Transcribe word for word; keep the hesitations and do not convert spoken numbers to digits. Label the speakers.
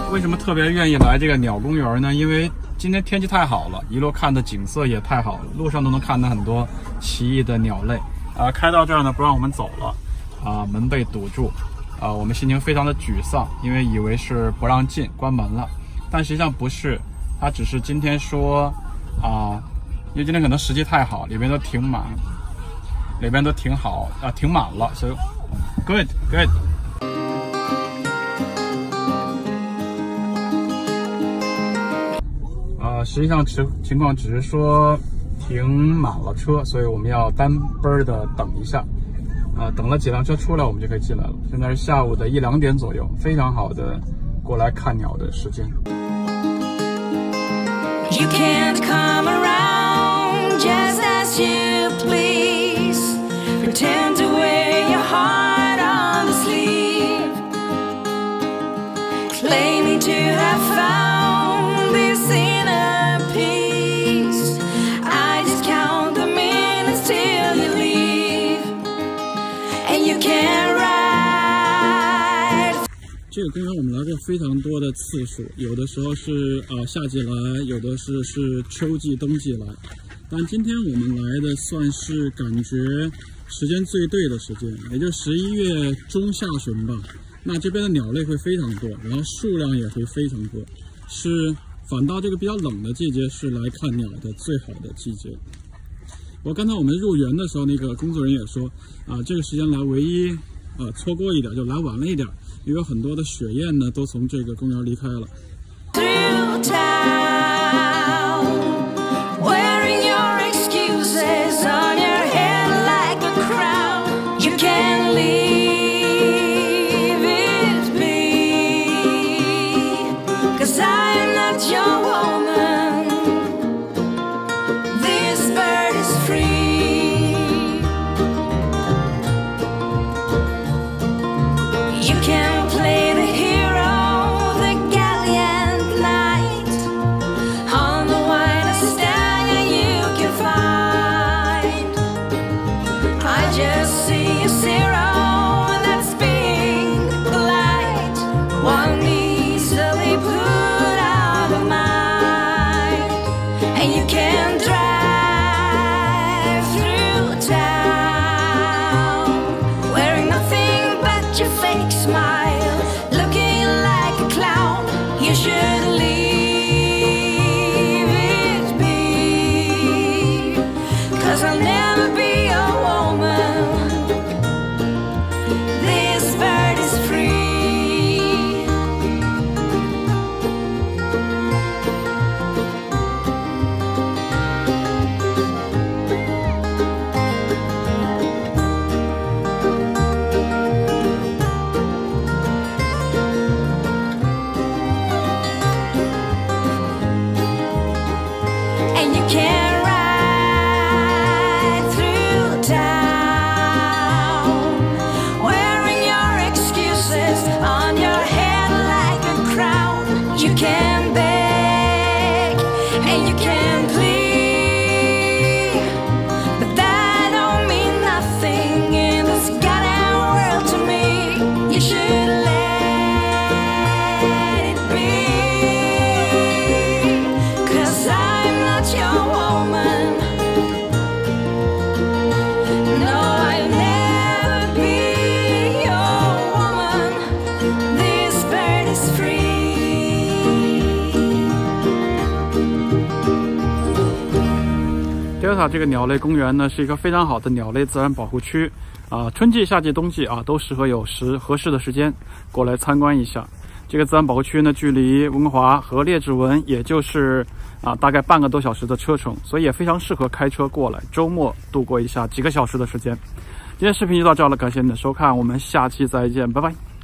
Speaker 1: 为什么特别愿意来这个鸟公园呢？因为今天天气太好了，一路看的景色也太好了，路上都能看到很多奇异的鸟类。啊，开到这儿呢，不让我们走了，啊，门被堵住，啊，我们心情非常的沮丧，因为以为是不让进，关门了，但实际上不是，他只是今天说，啊，因为今天可能时机太好，里边都停满，里边都停好，啊，停满了，所以 good good。啊，实际上情情况只是说停满了车，所以我们要单奔的等一下。啊，等了几辆车出来，我们就可以进来了。现在是下午的一两点左右，非常好的过来看鸟的时间。You can't come around just as you please. Pretend to wear your heart on the sleeve. Claiming to have found this inner peace. I just count the minutes till you leave. And you can't ride. 这个公园我们来过非常多的次数，有的时候是啊、呃、夏季来，有的是是秋季、冬季来，但今天我们来的算是感觉时间最对的时间，也就十一月中下旬吧。那这边的鸟类会非常多，然后数量也会非常多，是反倒这个比较冷的季节是来看鸟的最好的季节。我刚才我们入园的时候，那个工作人员也说啊、呃，这个时间来唯一呃错过一点就来晚了一点。因为很多的雪雁呢都从这个公园离开了。Delta 这个鸟类公园呢，是一个非常好的鸟类自然保护区，啊、呃，春季、夏季、冬季啊，都适合有时合适的时间过来参观一下。这个自然保护区呢，距离温哥华和列治文也就是啊大概半个多小时的车程，所以也非常适合开车过来，周末度过一下几个小时的时间。今天视频就到这了，感谢你的收看，我们下期再见，拜拜。